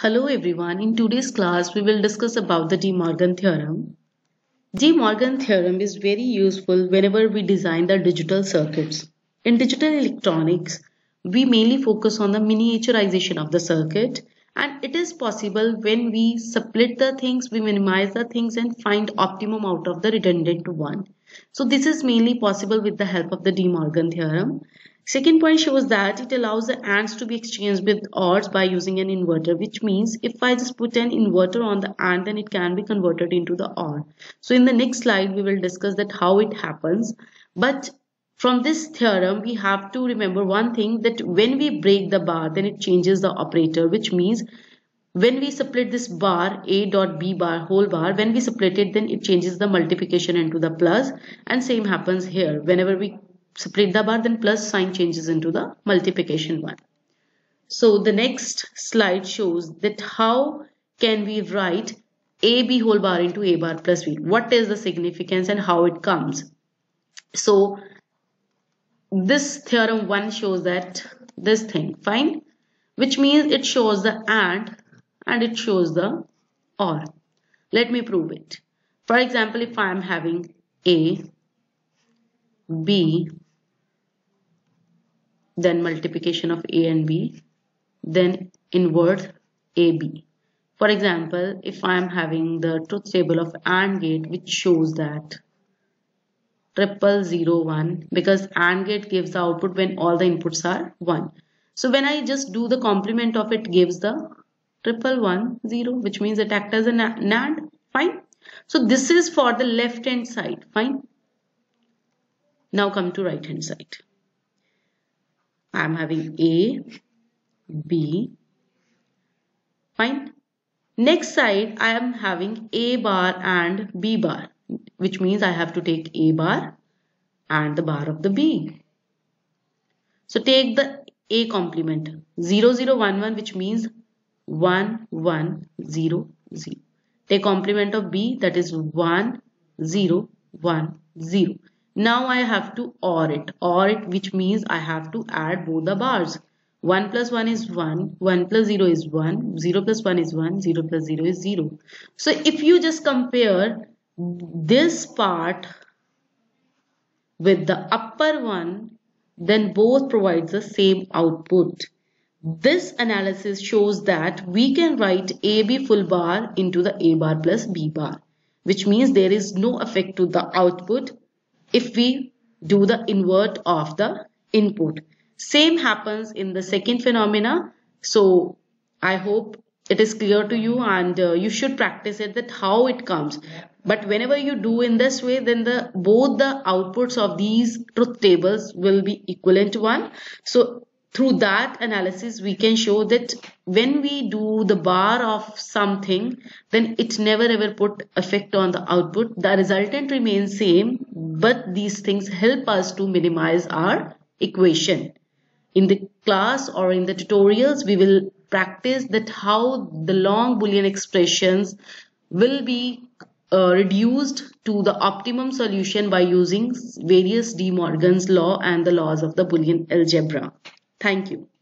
Hello everyone, in today's class we will discuss about the De Morgan theorem. De Morgan theorem is very useful whenever we design the digital circuits. In digital electronics, we mainly focus on the miniaturization of the circuit, and it is possible when we split the things, we minimize the things and find optimum out of the redundant one. So this is mainly possible with the help of the De Morgan theorem. Second point shows that it allows the ANDs to be exchanged with ORs by using an inverter, which means if I just put an inverter on the AND, then it can be converted into the OR. So in the next slide, we will discuss that how it happens. But from this theorem, we have to remember one thing, that when we break the bar, then it changes the operator, which means when we split this bar, a dot b bar whole bar, when we split it, then it changes the multiplication into the plus, and same happens here. Whenever we split the bar, then plus sign changes into the multiplication one. So the next slide shows that how can we write ab whole bar into a bar plus b. What is the significance and how it comes? So this theorem 1 shows that this thing, fine, which means it shows the and it shows the or. Let me prove it. For example, if I am having a, b, then multiplication of a and b, then invert ab. For example, if I am having the truth table of AND gate, which shows that 0001, because AND gate gives the output when all the inputs are 1. So when I just do the complement of it, gives the 1110, which means it acts as a NAND. Fine. So this is for the left hand side. Fine. Now come to right hand side. I am having A, B. Fine. Next side, I am having A bar and B bar, which means I have to take A bar and the bar of the B. So take the A complement 0011, which means 1100. Take complement of B, that is 1010. Now I have to OR it, which means I have to add both the bars. 1 plus 1 is 1, 1 plus 0 is 1, 0 plus 1 is 1, 0 plus 0 is 0. So if you just compare this part with the upper one, then both provides the same output. This analysis shows that we can write AB full bar into the A bar plus B bar, which means there is no effect to the output if we do the invert of the input. Same happens in the second phenomena. So I hope it is clear to you, and you should practice it, that how it comes. But whenever you do in this way, then both the outputs of these truth tables will be equivalent to 1. So through that analysis, we can show that when we do the bar of something, then it never ever put effect on the output. The resultant remains same, but these things help us to minimize our equation. In the class or in the tutorials, we will practice that how the long Boolean expressions will be reduced to the optimum solution by using various De Morgan's law and the laws of the Boolean algebra. Thank you.